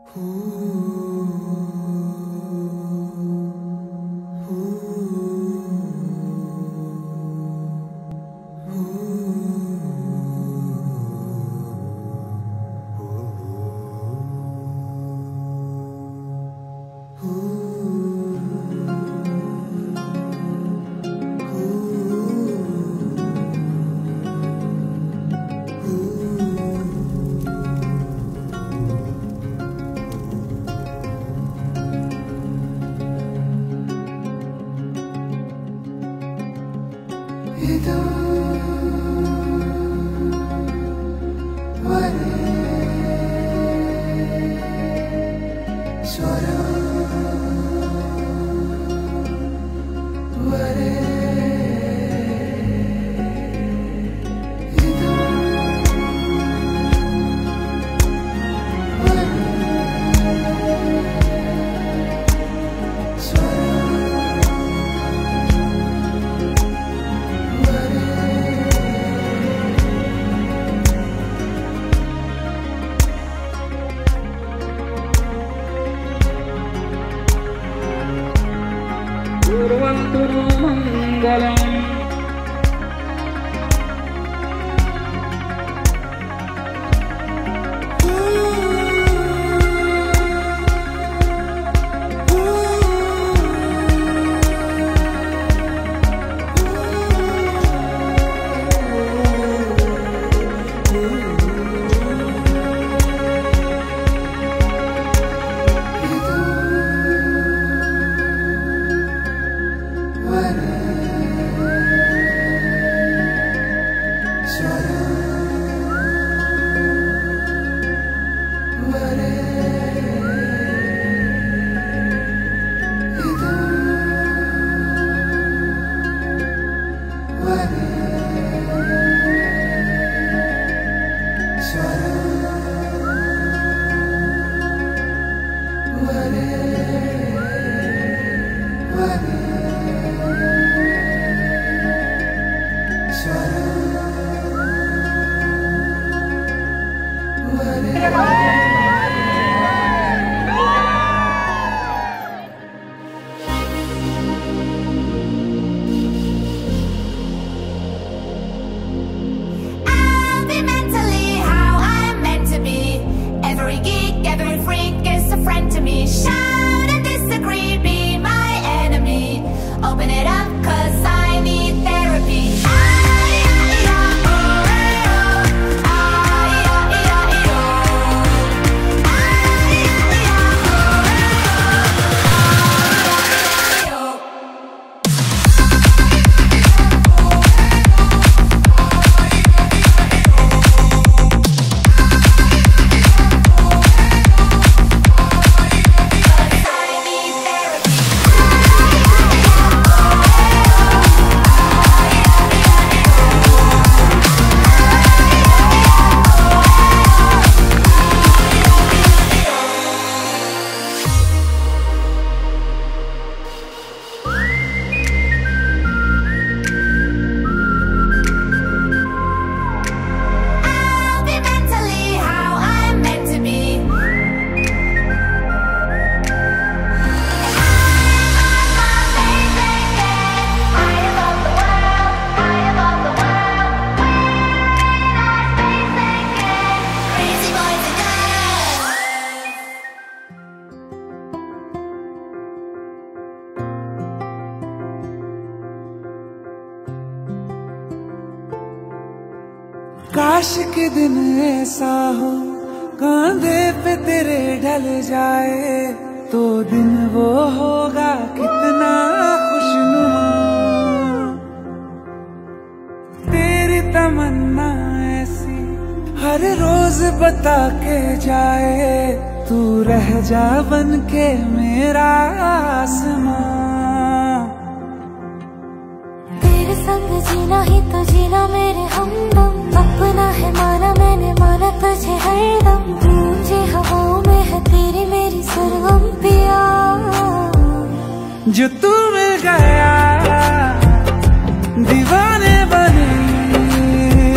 काश के दिन ऐसा हो कांधे पे तेरे ढल जाए तो दिन वो होगा कितना खुशनुमा। तेरी तमन्ना ऐसी हर रोज बता के जाए तू रह जा बन के मेरा आसमां। तेरे संग जीना ही तो जीना मेरे हमदम, अपना है माना मैंने माना तुझे हरदम। गूंजे हवाओं में है तेरी मेरी सरगम पिया। जो तू मिल गया दीवाने बने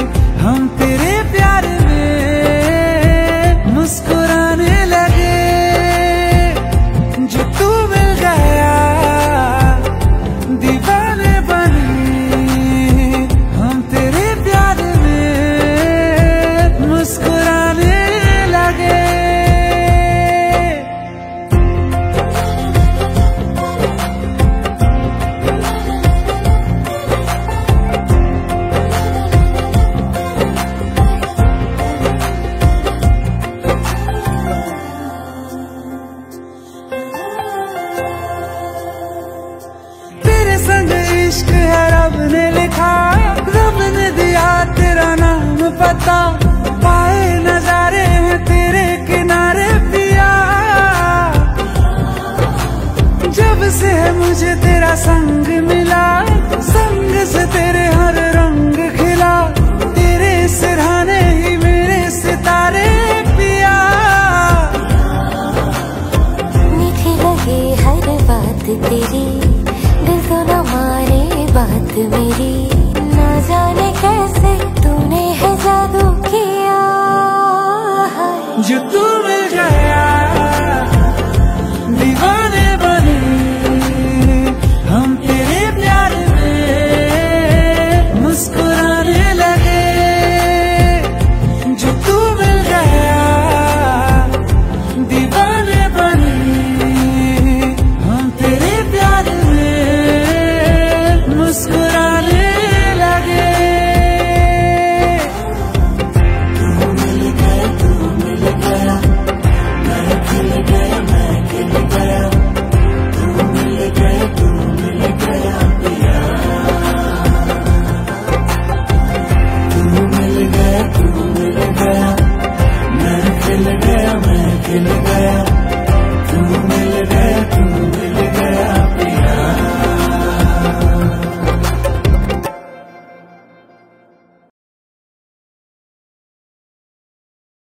हम तेरे प्यार में मुस्कुराने लगे। बता पाए नजारे हैं तेरे किनारे पिया। जब से मुझे तेरा संग मिला, संग से तेरे हर रंग खिला, तेरे सिरहाने ही मेरे सितारे पिया। मीठी लगे हर बात तेरी, दिल तो न मारे बात मेरी, ना जाने कैसे तूने है जादू किया। जो तू मिल गया दीवाने बने हम तेरे प्यार में मुस्कुराने लगे। जो तू मिल गया दीवाने बने हम तेरे प्यार में मुस्कुराने लगे। तू मिल गया मैं खिल गया, मैं खिल गया। तू मिल गया पिया। तू मिल गया मैं खिल गया, मैं खिल गया।